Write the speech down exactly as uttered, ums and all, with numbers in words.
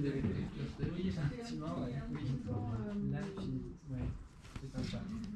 de l'écriture. Oui, effectivement, ouais. Oui. L'infini, ouais. C'est un chat.